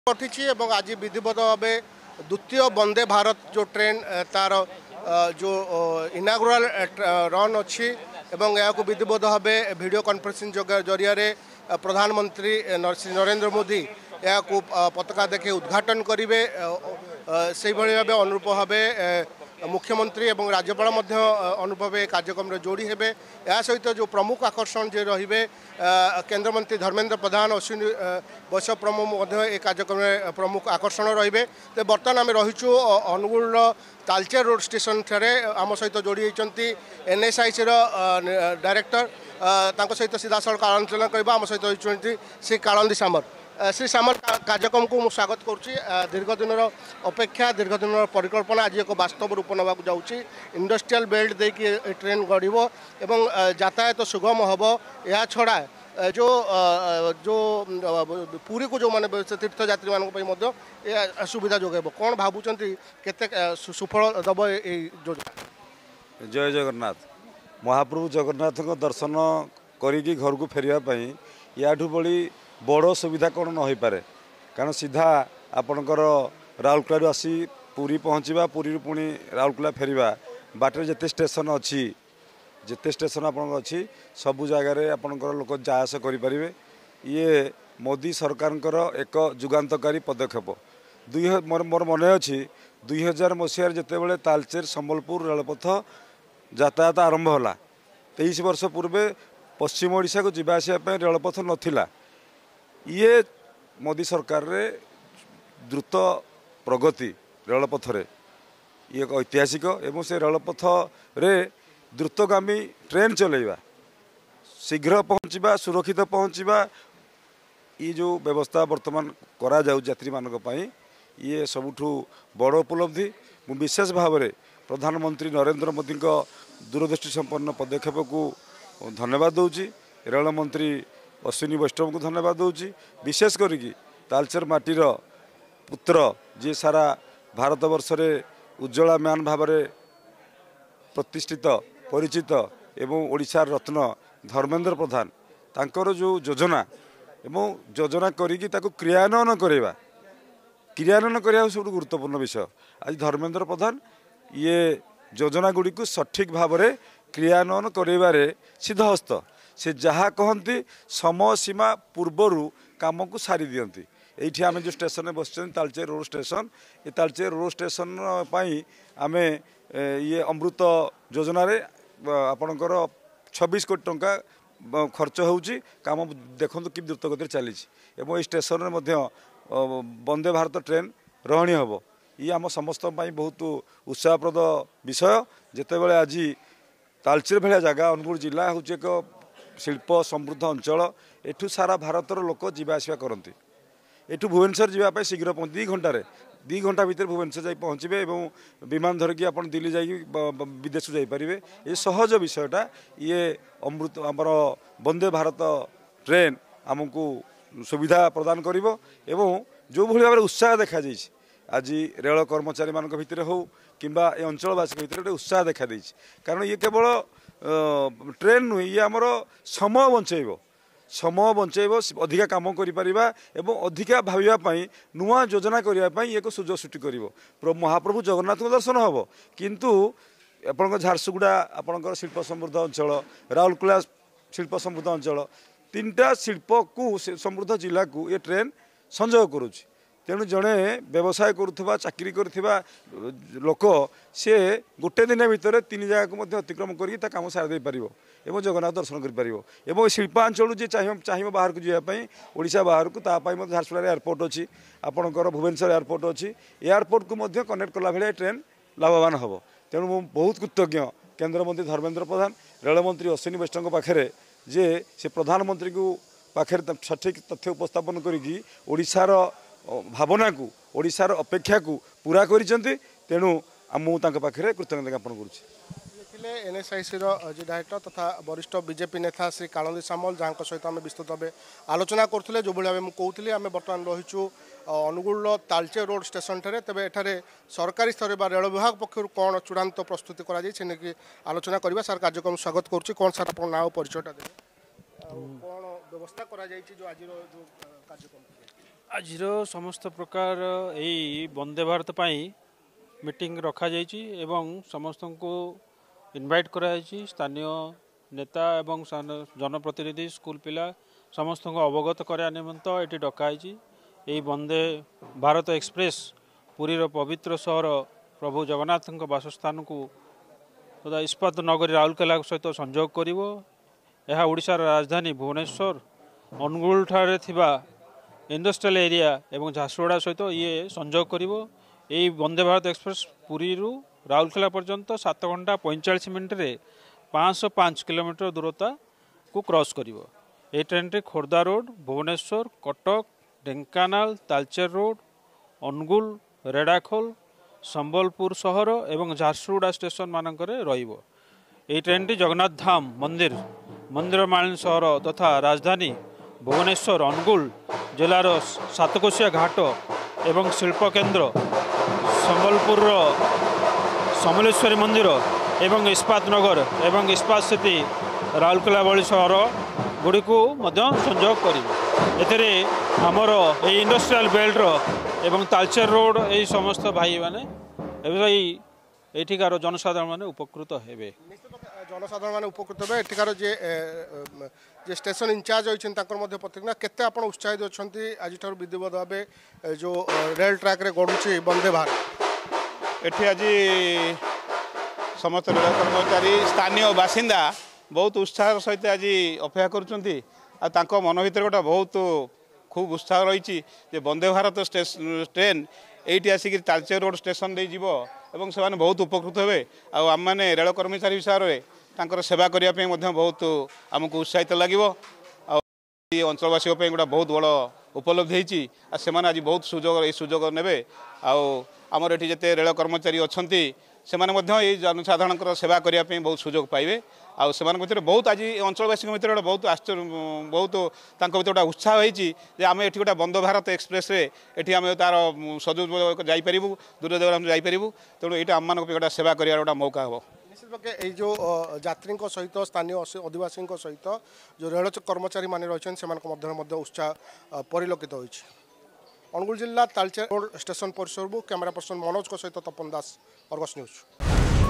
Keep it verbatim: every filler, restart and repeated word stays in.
उठी आज विधिवत भाव द्वितीय वंदे भारत जो ट्रेन तार जो इनागुराल रन अच्छी यहाँ विधिवत भाव वीडियो कॉन्फ्रेंसिंग जरिया प्रधानमंत्री श्री नरेंद्र मोदी यहाँ पताका देखे उद्घाटन करेंगे से भाव अनुरूप भाव मुख्यमंत्री एवं राज्यपाल अनुरूप कार्यक्रम जोड़ी हेबे। या सहित जो प्रमुख आकर्षण जे रहिबे केंद्रमंत्री धर्मेंद्र प्रधान अश्विनी वैष्णव प्रमुख ए कार्यक्रम में प्रमुख आकर्षण रहिबे। तो बर्तमान आम रहीचु अनुगुल तालचेर रोड स्टेशन ठारे आम सहित जोड़ी होती एनएसआईसी डायरेक्टर तांको सहित सीधा सड़क आलोचना करबा आम सहित होती श्री कालंदी सामर। श्री सामर कार्यक्रम को मुझे स्वागत करुच्ची। दीर्घ दिन अपेक्षा दीर्घ दिन परिकल्पना आज एक वास्तव रूप ना जाऊँगी। इंडस्ट्रियल बेल्ट देकी ट्रेन गड़ब एवं यातायात सुगम हम। या छड़ा जो जो पुरी को जो मैंने तीर्थयात्री मानक सुविधा जोगेब कौन भावुंट केते सुफल दब योजना। जय जगन्नाथ। महाप्रभु जगन्नाथ को दर्शन करी घर को फेरवाई या बड़ी बड़ सुविधा कौन न हो पारे। कारण सीधा आपणकर राउरकेला आसी पुरी पहुँचवा पुरी पुणी राउरकेला फेरवा बाटर जिते स्टेशन अच्छी जिते स्टेशन आप अच्छी सबु जगार आपणकर लोक जाआस करें। ये मोदी सरकार एक जुगान्तकारी पदक्षेप दुई मोर मोर मन अच्छी दुई हजार मसीह जिते तालचेर संबलपुर रेलपथ यातायात आरंभ होला तेईस वर्ष पूर्वे पश्चिम ओडिशा को जीवा आसापी रेलपथ नथिला। ये मोदी सरकार रे द्रुत प्रगति रेलपथ रे ये एक ऐतिहासिक एवं से रेलपथ रे द्रुतगामी ट्रेन चलेवा शीघ्र पहुँचवा सुरक्षित पहुँचवा ये जो व्यवस्था वर्तमान करा जाउ यात्री मानक पई ये सबुठु बड़ उपलब्धि। मु विशेष भाव में प्रधानमंत्री नरेंद्र मोदी को दूरदृष्टि संपन्न पदक्षेप को धन्यवाद दूची। रेल मंत्री अश्विनी वैष्णव को धन्यवाद दूची। विशेष करिकी तालचेर माटीर पुत्र जी सारा भारत वर्ष रे उज्ज्वला म्यान भाव में प्रतिष्ठित परिचित एवं ओडिशार रत्न धर्मेंद्र प्रधान तांकर जो योजना एवं योजना करिकी ताको क्रियान्वयन करवा क्रियान्वयन करवा सब गुरुत्वपूर्ण विषय। आज धर्मेंद्र प्रधान ये योजना गुड़ी को सठिक भाव में क्रियान्वयन करवारे सिद्धहस्त से जहाँ कहती समय सीमा पूर्वर काम को सारी दियंती। एठी आमे जो स्टेशन में बस तालचेर रोड स्टेशन ये तालचेर रोड स्टेशन पाई आमे ये अमृत योजना रे आपणकर छब्बीस कोटी टंका खर्च होउची काम देखो कि द्रुत गति चली एवं स्टेशन में वंदे भारत ट्रेन रहणी हम। ये आम समस्त बहुत उत्साहप्रद विषय जितेबाला आज तालचेर भाया जगह अनुगुल जिला हूँ एक शिल्प समृद्ध अंचल एठू सारा भारतर लोक जीवा आसिया करती। एठू भुवनेश्वर जावाई शीघ्र पहुँच दी घंटे दी घंटा भितर भुवनेश्वर जा पहुँचे एवं विमान धरिकी आप दिल्ली जा विदेश जापरें। ये सहज विषयटा ये अमृत आमर वंदे भारत ट्रेन आमको सुविधा प्रदान करिवो एवं जो भली भाव उत्साह देखा जाइए आज रेल कर्मचारी मान भितर हो किंबा ए अंचलवासी भितर गोटे उत्साह देखा देइछि। कारण ये केवल ट्रेन नुहे ये आमर समय बंचेब समय बंचेब अधिका काम करिपरिबा एवं अधिका भाविबापी नुआ योजना करने एक सुजोग सृष्टि कर महाप्रभु जगन्नाथ को दर्शन हम। किंतु आपंकर झारसुगुड़ा आपंकर शिल्प समृद्ध अंचल राउरकेला शिल्प समृद्ध अंचल तीनटा शिल्प को समृद्ध जिला को ये ट्रेन संजोग करुच्ची। तेणु जड़े व्यवसाय करुवा चाकरी करुवा लोक सी गोटे दिन भितर तीन जगह को अतिक्रम कर कम सारी पार एवं जगन्नाथ दर्शन कर शिल्पांचल जी चाहिए चाहिए बाहर को जावाई ओडिशा बाहर को तापाई झारसुगुड़ा एयरपोर्ट अच्छी आपणकर भुवनेश्वर एयरपोर्ट अच्छी एयरपोर्ट को कनेक्ट कला भाई ट्रेन लाभवान हम। तेणु मु बहुत कृतज्ञ केंद्रमंत्री धर्मेंद्र प्रधान रेलमंत्री अश्विनी वैष्णव पाखे जे से प्रधानमंत्री को पाखे सठिक तथ्य उपस्थापन करी ओडिशार भावना को ओडिशार अपेक्षा को पूरा करिसेंती। तेणु मुझे पाखे कृतज्ञता ज्ञापन करुच्ची। एनएसआईसी जी डायरेक्टर तथा वरिष्ठ बीजेपी नेता श्री कालंदी सामल जहाँ सहित आम विस्तृत भाव आलोचना करुले जो भाव मुझे कहती आम बर्तमान रहीचु अनुगुल तालचेर रोड स्टेशन ठारे। तेज एठारे सरकारी स्तर में रेल विभाग पक्षर कौन चूड़ांत प्रस्तुति कर आलोचना करवा। सार कार्यक्रम स्वागत करुच्ची। कौन सार आप ना परिचयटा देते कौन व्यवस्था करा जो आज जो कार्यक्रम ଆଜିର ସମସ୍ତ ପ୍ରକାର ଏଇ ବନ୍ଦେ ଭାରତ ପାଇଁ ମିଟିଂ ରଖାଯାଇଛି ଏବଂ ସମସ୍ତଙ୍କୁ ଇନଭାଇଟ୍ କରାଯାଇଛି। ସ୍ଥାନୀୟ ନେତା ଏବଂ ଜନପ୍ରତିନିଧି ସ୍କୁଲ ପିଲା ସମସ୍ତଙ୍କୁ ଅବଗତ କରିବା ନିମନ୍ତ ଏଠି ଡକାଯାଇଛି। ଏହି ବନ୍ଦେ ଭାରତ ଏକ୍ସପ୍ରେସ ପୁରୀର ପବିତ୍ର ସହର ପ୍ରଭୁ ଜଗନ୍ନାଥଙ୍କ ବାସସ୍ଥାନକୁ ତଥା ଇସ୍ପାତ ନଗରୀ ରାଉରକେଲା ସହିତ ସଂଯୋଗ କରିବ। ଏହା ଓଡ଼ିଶାର ରାଜଧାନୀ ଭୁବନେଶ୍ୱର ଅନୁଗୁଳଠାରେ ଥିବା ଇଣ୍ଡଷ୍ଟ୍ରିଆଲ ଏରିଆ ଏବଂ ଝାରସୁଗୁଡ଼ା ସହିତ ଇଏ ସଂଯୋଗ କରିବ। ଏହି ବନ୍ଦେ ଭାରତ ଏକ୍ସପ୍ରେସ ପୁରୀରୁ ରାଉରକେଲା ପର୍ଯ୍ୟନ୍ତ ସାତ ଘଣ୍ଟା ପଇଁଚାଳିଶ ମିନିଟ୍ରେ ପାଞ୍ଚଶହ ପାଞ୍ଚ କିଲୋମିଟର ଦୂରତାକୁ କ୍ରସ୍ କରିବ। ଏହି ଟ୍ରେନ୍ଟି ଖୋର୍ଦ୍ଧା ରୋଡ଼, ଭୁବନେଶ୍ୱର, କଟକ, ଢେଙ୍କାନାଳ, ତାଳଚେର ରୋଡ଼, ଅନୁଗୁଳ, ରେଡ଼ାଖୋଲ, ସମ୍ବଲପୁର ସହର ଏବଂ ଝାରସୁଗୁଡ଼ା ଷ୍ଟେସନ ମାନଙ୍କରେ ରହିବ। ଏହି ଟ୍ରେନ୍ଟି ଜଗନ୍ନାଥ ଧାମ ମନ୍ଦିର ମନ୍ଦିର ମାଳିନୀ ସହର ତଥା ରାଜଧାନୀ ଭୁବନେଶ୍ୱର ଅନୁଗୁଳ ଜିଲ୍ଲାର ସାତକୋଶିଆ ଘାଟ ଏବଂ ଶିଳ୍ପ କେନ୍ଦ୍ର ସମ୍ବଲପୁରର ସମଲେଶ୍ୱରୀ ମନ୍ଦିର ଏବଂ ଇସ୍ପାତ ନଗର ଏବଂ ଇସ୍ପାତ ସିଟି ରାଉରକେଲା ଭଳି ସହର ଗୁଡ଼ିକୁ ମଧ୍ୟ ସଂଯୋଗ କରିବ। ଏଥିରେ ଆମର ଏହି ଇଣ୍ଡଷ୍ଟ୍ରିଆଲ ବେଲ୍ଟର ଏବଂ ତାଳଚେର ରୋଡ଼ ଏହି ସମସ୍ତ ଭାଇମାନେ ଏବେ ଏଇ ଏଠିକାର ଜନସାଧାରଣ ମାନେ ଉପକୃତ ହେବେ। ଜନସାଧାରଣ ମାନେ ଉପକୃତ ହେବେ। ଏଠିକାର ଯେ যে স্টেশন ইনচার্জ হয়েছেন তাঁর মধ্যে প্রতিক্রিয়া কেতে আপনার উৎসাহিত অনেক আজিঠার বিধিবদ্ধ ভাবে যে রেল ট্রাক্রে গড়ুছে বন্দে ভারত এটি আজ সমস্ত রেল কর্মচারী স্থানীয় বাসিন্দা বহুত উৎসাহর সহিত আজ অপেক্ষা করছেন আর মন ভিতরে গোটা বহুত খুব উৎসাহ রয়েছে যে বন্দে ভারত ট্রেন এইটি আসিকি তালচের রোড স্টেশন দিয়ে যাব এবং সে বহুত উপকৃত হবে। আমি রেল কর্মচারী হিসাবে তাঁর সেবা করা বহুত আমি উৎসাহিত লাগিব। অঞ্চলবাসী গোটা বহুত বড় উপলব্ধি হয়েছি আর সে আজ বহুত সুযোগ এই সুযোগ নেবে। আমার এটি যেতে রেল কর্মচারী অনেক সে এই জনসাধারণ সেবা করা বহুত সুযোগ পাইবে। আমান ভিতরে বহুত আজ অঞ্চলবাসী ভিতরে গোটা বহুত আশ্চর্য বহুত তাঁর ভিতরে গোটা উৎসাহ হয়েছি যে আমি এটি গোটা বন্দে ভারত এক্সপ্রেসে এটি আমি তার সযোগ যাইপারু দূর জায়গা আমি যাইপারু। তেমন এইটা আমার গোটা সেবা করার গোটা মৌকা হব। निश्चित भाव ये जो यात्री सहित स्थानीय आदिवासी सहित जो रेल कर्मचारी मान रही से उत्साह परिलक्षित हो। अनुगुल जिला तालचेर रोड स्टेशन परिसर कैमेरा पर्सन मनोज सहित तपन दास, अर्गस न्यूज।